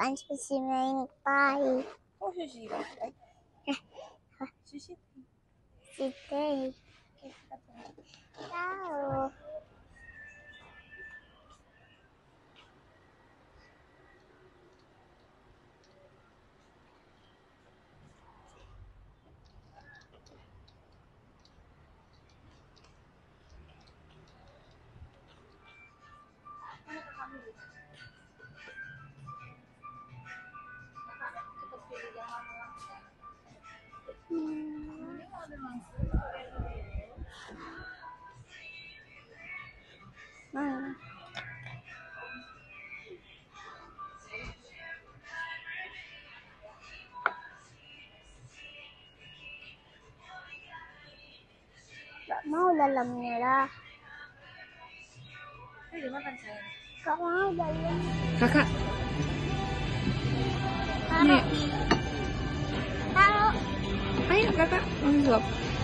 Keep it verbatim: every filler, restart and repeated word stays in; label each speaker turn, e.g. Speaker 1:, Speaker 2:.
Speaker 1: bukan sushi mentai.
Speaker 2: Oh, sushi mentai.
Speaker 1: Eh,
Speaker 2: sushi
Speaker 1: sushi. Tahu. Hmm. Gak mau dalamnya lah.
Speaker 2: Ini dimakan sayang.
Speaker 1: Gak mau dalam.
Speaker 2: Kakak.
Speaker 1: Taruh. Taruh.
Speaker 2: Ayo kakak, mau suap.